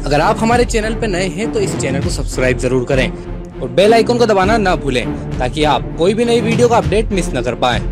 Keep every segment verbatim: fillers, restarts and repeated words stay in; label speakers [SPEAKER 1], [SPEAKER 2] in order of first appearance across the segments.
[SPEAKER 1] अगर आप हमारे चैनल पर नए हैं तो इस चैनल को सब्सक्राइब जरूर करें और बेल आइकन को दबाना ना भूलें ताकि आप कोई भी नई वीडियो का अपडेट मिस न कर पाएं।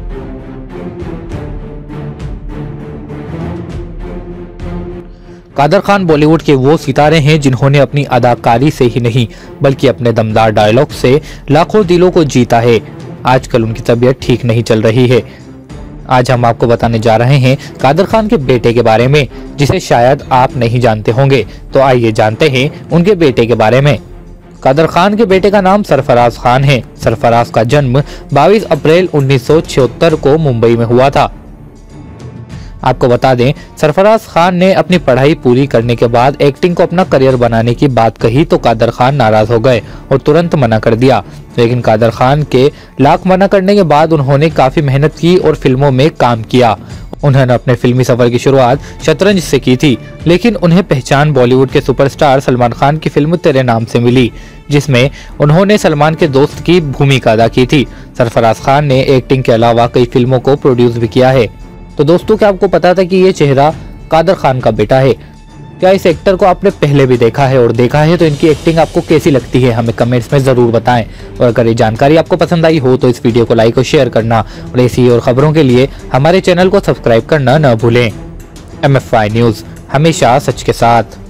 [SPEAKER 2] कादर खान बॉलीवुड के वो सितारे हैं जिन्होंने अपनी अदाकारी से ही नहीं बल्कि अपने दमदार डायलॉग से लाखों दिलों को जीता है। आजकल उनकी तबीयत ठीक नहीं चल रही है। आज हम आपको बताने जा रहे हैं कादर खान के बेटे के बारे में, जिसे शायद आप नहीं जानते होंगे। तो आइए जानते हैं उनके बेटे के बारे में। कादर खान के बेटे का नाम सरफराज खान है। सरफराज का जन्म बाईस अप्रैल उन्नीस सौ छिहत्तर को मुंबई में हुआ था। आपको बता दें, सरफराज खान ने अपनी पढ़ाई पूरी करने के बाद एक्टिंग को अपना करियर बनाने की बात कही तो कादर खान नाराज हो गए और तुरंत मना कर दिया। लेकिन कादर खान के लाख मना करने के बाद उन्होंने काफी मेहनत की और फिल्मों में काम किया। उन्होंने अपने फिल्मी सफर की शुरुआत शतरंज से की थी, लेकिन उन्हें पहचान बॉलीवुड के सुपरस्टार सलमान खान की फिल्म तेरे नाम से मिली, जिसमें उन्होंने सलमान के दोस्त की भूमिका अदा की थी। सरफराज खान ने एक्टिंग के अलावा कई फिल्मों को प्रोड्यूस भी किया है। तो दोस्तों, क्या आपको पता था कि ये चेहरा कादर खान का बेटा है? क्या इस एक्टर को आपने पहले भी देखा है, और देखा है तो इनकी एक्टिंग आपको कैसी लगती है हमें कमेंट्स में जरूर बताएं। और अगर ये जानकारी आपको पसंद आई हो तो इस वीडियो को लाइक और शेयर करना, और ऐसी और खबरों के लिए हमारे चैनल को सब्सक्राइब करना न भूलें। एम एफ आई न्यूज़, हमेशा सच के साथ।